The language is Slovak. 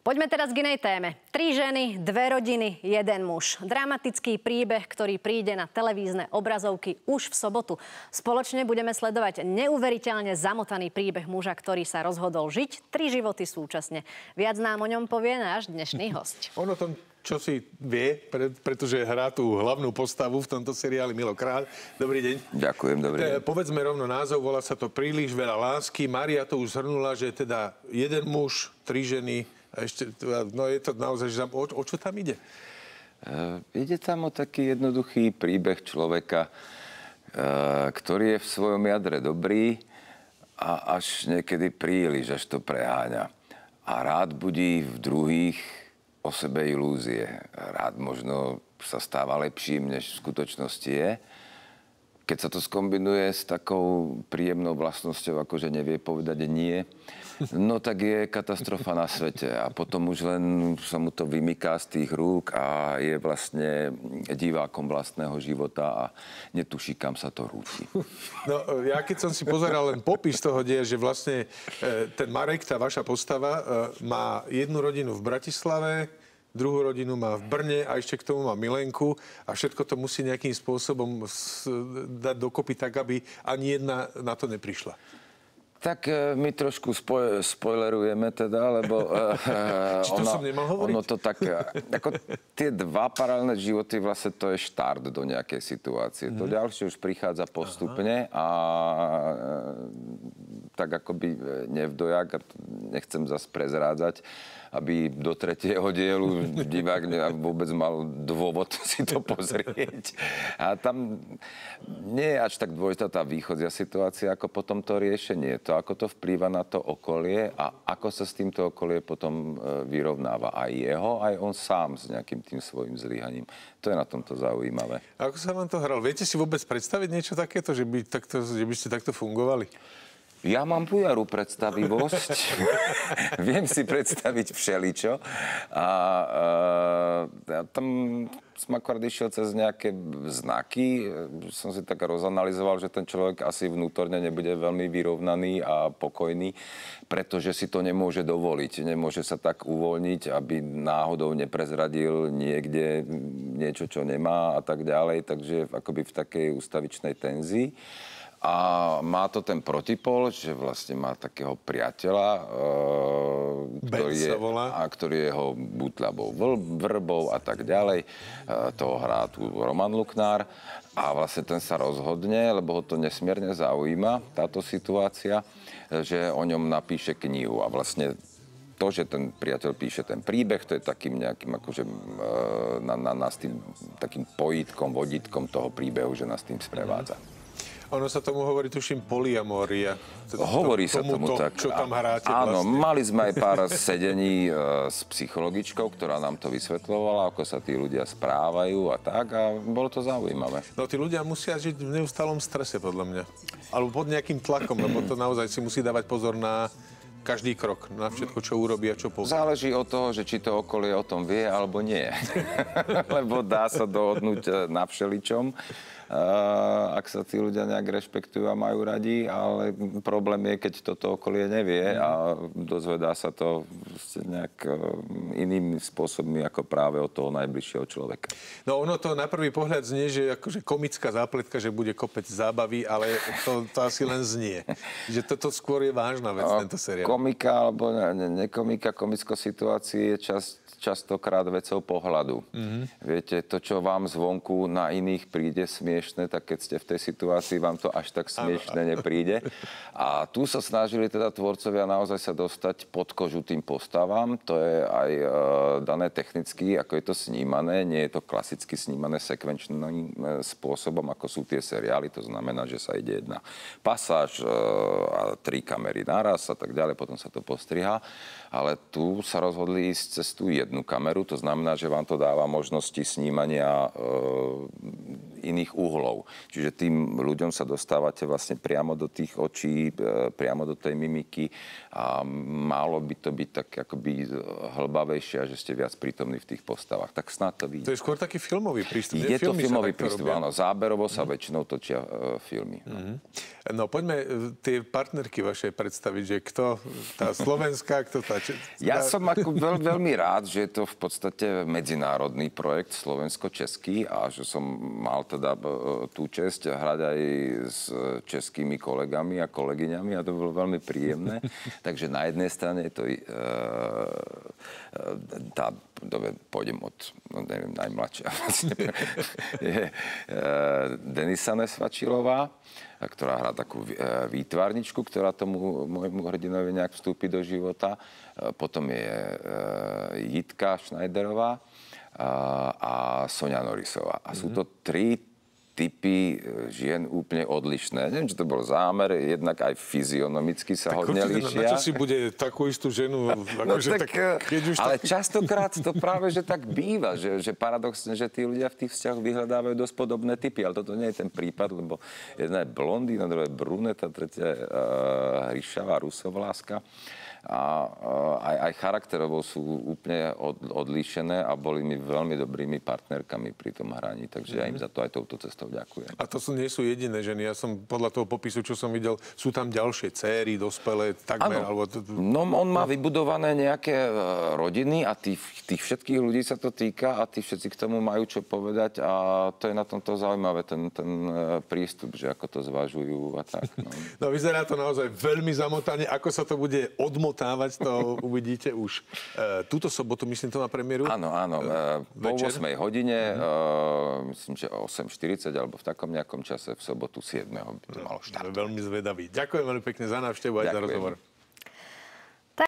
Poďme teraz k inej téme. 3 ženy, 2 rodiny, 1 muž. Dramatický príbeh, ktorý príde na televízne obrazovky už v sobotu. Spoločne budeme sledovať neuveriteľne zamotaný príbeh muža, ktorý sa rozhodol žiť 3 životy súčasne. Viac nám o ňom povie náš dnešný hosť. On o tom, čo si vie, pretože hrá tú hlavnú postavu v tomto seriáli Milo Kráľ. Dobrý deň. Ďakujem, dobrý deň. Povedzme rovno názov, volá sa to Príliš veľa lásky. Mária to už zhrnula, že teda 1 muž, 3 ženy. A ešte, no je to naozaj, že o čo tam ide? Ide tam o taký jednoduchý príbeh človeka, ktorý je v svojom jadre dobrý a až niekedy príliš, až to preháňa. A rád budí v druhých o sebe ilúzie. Rád možno sa stáva lepším, než v skutočnosti je. Keď sa to skombinuje s takou príjemnou vlastnosťou, ako že nevie povedať nie, no tak je katastrofa na svete. A potom už len sa mu to vymyká z tých rúk a je vlastne divákom vlastného života a netuší, kam sa to rúti. No, ja keď som si pozeral len popis toho deja, že vlastne ten Marek, tá vaša postava, má 1 rodinu v Bratislave, 2 rodinu má v Brne a ešte k tomu má milenku a všetko to musí nejakým spôsobom dať dokopy tak, aby ani jedna na to neprišla. Tak my trošku spoilerujeme teda, lebo Či to som nemal hovoriť? Ono to tak, ako tie 2 paralelné životy, vlastne to je štart do nejakej situácie. To ďalšie už prichádza postupne a tak akoby nevdojak, nechcem zase prezrádzať, aby do 3. dielu divák vôbec mal dôvod si to pozrieť. A tam nie je až tak dôležitá tá východzia situácia, ako potom to riešenie. To, ako to vplýva na to okolie a ako sa s týmto okolie potom vyrovnáva aj jeho, aj on sám s nejakým tým svojim zlyhaním. To je na tomto zaujímavé. A ako sa vám to hral? Viete si vôbec predstaviť niečo takéto, že by ste takto fungovali? Ja mám bujarú predstavivosť. Viem si predstaviť všeličo. A tam som akorát išiel cez nejaké znaky. Som si tak rozanalizoval, že ten človek asi vnútorne nebude veľmi vyrovnaný a pokojný, pretože si to nemôže dovoliť. Nemôže sa tak uvoľniť, aby náhodou neprezradil niekde niečo, čo nemá a tak ďalej. Takže akoby v takej ústavičnej tenzii. A má to ten protipol, že vlastne má takého priateľa, ktorý je jeho butľabou vrbou a tak ďalej. Toho hrá tu Roman Luknár. A vlastne ten sa rozhodne, lebo ho to nesmierne zaujíma, táto situácia, že o ňom napíše knihu. A vlastne to, že ten priateľ píše ten príbeh, to je takým nejakým akože nás tým takým pojítkom, vodítkom toho príbehu, že nás tým sprevádza. Ono sa tomu hovorí, tuším, poliamória. Hovorí sa tomu tak. Čo tam hráte áno, vlastne. Mali sme aj pár sedení s psychologičkou, ktorá nám to vysvetľovala, ako sa tí ľudia správajú a tak. A bolo to zaujímavé. No tí ľudia musia žiť v neustálom strese, podľa mňa. Alebo pod nejakým tlakom, lebo to naozaj si musí dávať pozor na každý krok, na všetko, čo urobí a čo povie. Záleží od toho, že či to okolie o tom vie, alebo nie. Lebo dá sa dohodnúť na všeličom. Ak sa tí ľudia nejak rešpektujú a majú radi, ale problém je, keď toto okolie nevie a dozvedá sa to nejak inými spôsobmi ako práve od toho najbližšieho človeka. No ono to na prvý pohľad znie, že akože komická zápletka, že bude kopec zábavy, ale to asi len znie. Že toto skôr je vážna vec, tento seriál. Komika alebo nekomika, komická situácia je častokrát vecou pohľadu. Viete, to, čo vám zvonku na iných príde smiešne, tak keď ste v tej situácii, vám to až tak smiešne nepríde. A tu sa snažili teda tvorcovia naozaj sa dostať pod kožu tým postavám. To je aj dané technicky, ako je to snímané. Nie je to klasicky snímané sekvenčným spôsobom, ako sú tie seriály. To znamená, že sa ide jedna pasáž a 3 kamery naraz a tak ďalej, potom sa to postrihá. Ale tu sa rozhodli ísť cez tú jednu kameru, to znamená, že vám to dáva možnosti snímania iných uhlov. Čiže tým ľuďom sa dostávate vlastne priamo do tých očí, priamo do tej mimiky a malo by to byť tak akoby hlbavejšie a že ste viac prítomní v tých postavách. Tak snad to vyjde. To je skôr taký filmový prístup. Je to filmový prístup, áno. Záberovo sa väčšinou točia filmy. No poďme tie partnerky vaše predstaviť, že kto tá slovenská, kto tá... Ja som ako veľmi rád, že je to v podstate medzinárodný projekt slovensko-český a že som mal teda tú česť hrať aj s českými kolegami a kolegyňami a to bolo veľmi príjemné. Takže na jednej strane je to pôjdem od, neviem, najmladšia je Denisa Nesvačilová, ktorá hrá takú výtvarničku, ktorá tomu môjmu hrdinovi nejak vstúpi do života. Potom je Jitka Schneiderová a Sonia Norisová. A sú to tri typy žien úplne odlišné. Neviem, či to bol zámer, jednak aj fyzionomicky sa hodne líšia. Na čo si bude takú istú ženu? Ale častokrát to práve, že tak býva, že paradoxne, že tí ľudia v tých vzťahoch vyhľadávajú dosť podobné typy, ale toto nie je ten prípad, lebo jedna je blondína, druhá je bruneta, tretia je hryšavá rusovláska. A aj charakterovo sú úplne odlíšené a boli mi veľmi dobrými partnerkami pri tom hraní, takže ja im za to aj touto cestou ďakujem. A to nie sú jediné ženy. Ja som podľa toho popisu, čo som videl, sú tam ďalšie céry, dospelé, takmer. Alebo... No, on má vybudované nejaké rodiny a tých všetkých ľudí sa to týka a tí všetci k tomu majú čo povedať a to je na tomto zaujímavé, ten prístup, že ako to zvažujú a tak. No vyzerá to naozaj veľmi zamotane. Ako sa to bude odmotávať, to uvidíte už túto sobotu, myslím, to má premiéru. Áno, po 8 hodine, myslím, že 8:40 alebo v takom nejakom čase v sobotu 7. by to malo štart. Veľmi zvedavý. Ďakujem veľmi pekne za návštevu aj za rozhovor.